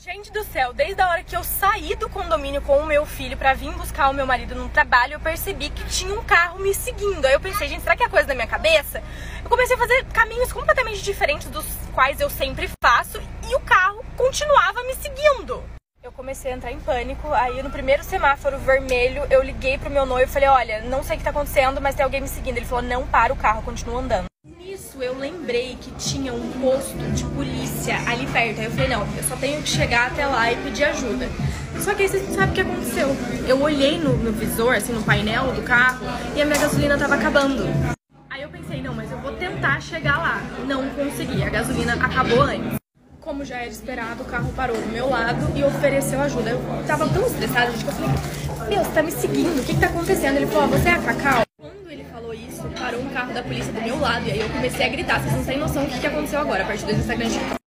Gente do céu, desde a hora que eu saí do condomínio com o meu filho pra vir buscar o meu marido no trabalho, eu percebi que tinha um carro me seguindo. Aí eu pensei, gente, será que é coisa da minha cabeça? Eu comecei a fazer caminhos completamente diferentes dos quais eu sempre faço e o carro continuava me seguindo. Eu comecei a entrar em pânico, aí no primeiro semáforo vermelho eu liguei pro meu noivo e falei, olha, não sei o que tá acontecendo, mas tem alguém me seguindo. Ele falou, não para o carro, continua andando. Nisso eu lembrei que tinha um posto de polícia ali perto, aí eu falei, não, eu só tenho que chegar até lá e pedir ajuda. Só que aí vocês não sabem o que aconteceu. Eu olhei no visor, assim, no painel do carro, e a minha gasolina tava acabando. Aí eu pensei, não, mas eu vou tentar chegar lá. Não consegui, a gasolina acabou antes. Como já era esperado, o carro parou do meu lado e ofereceu ajuda. Eu tava tão estressada, gente, que eu falei, meu, você tá me seguindo, o que que tá acontecendo? Ele falou, você é a Cacau? Quando ele falou isso, parou um carro da polícia do meu lado e aí eu comecei a gritar. Vocês não têm noção do que aconteceu agora, a partir do Instagram de